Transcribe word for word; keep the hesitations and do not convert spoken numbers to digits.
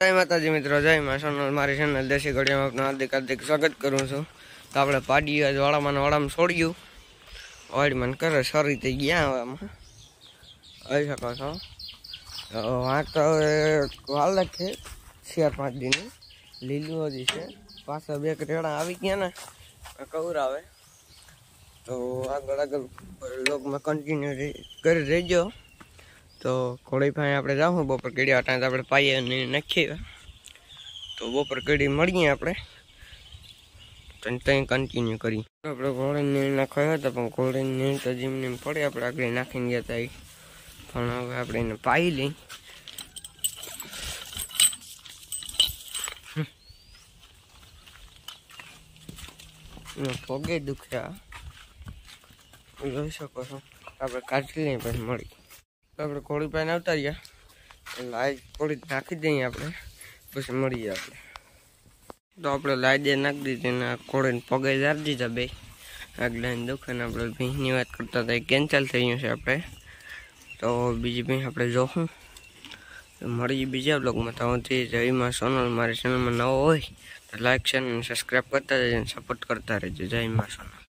जय माताजी मित्रों, जय मां सोनल। मारी चैनल देशी घड़िया में अपना हार्दिक हार्दिक स्वागत करूँ छूँ। तो આપણે પાડી આજ વાળામાં વાળામાં છોડ્યું વાડી મને કરે સરી થઈ ગયા હવે આમાં આવી શકો છો। વાંક તો હવે વાલ છે ચાર પાંચ દિન લીલું હજી છે પાછા બે રેડા આવી ગયા ને કવરાવે તો આગળ આગળ લોગમાં કન્ટિન્યુ કરી રહેજો। तो घोड़ी भाई आप जाऊँ बपोर केड़ी आटा तो आप पाए नाखी तो बपोर केड़ी मळीए आप कंटिन्यू करी आप घोड़ी नीर नाखो तो घोड़ी नीर तो जीमने पड़े आप आगे नाखी गया था पण हवे आपणे पाई ली पगे दुख्या जोई शको छो आप काढी ली पछी मळी तो आप घोड़ी पाइन आवता रह्या लाइट थोड़ी नाखी दईए आप पछी मळीए आप तो आप लाइट नाखी दीधी ने घोड़ी पगे जारी दीधा बे आगला दुखे ने आप भींसनी वात करता था कैंसल थई गयुं छे आपणे तो बीजी भींस आप जोशुं मळीए बीजा ब्लॉग में। तो जय मां सोनल। मारी चैनल में नवो होय तो लाइक शेयर सब्सक्राइब करता जाजो, सपोर्ट करता रहो। जय मां सोनल।